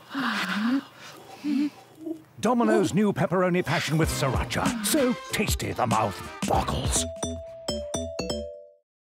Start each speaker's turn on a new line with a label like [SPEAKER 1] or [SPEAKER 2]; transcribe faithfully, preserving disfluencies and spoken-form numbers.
[SPEAKER 1] Domino's new pepperoni passion with sriracha. So tasty the mouth boggles.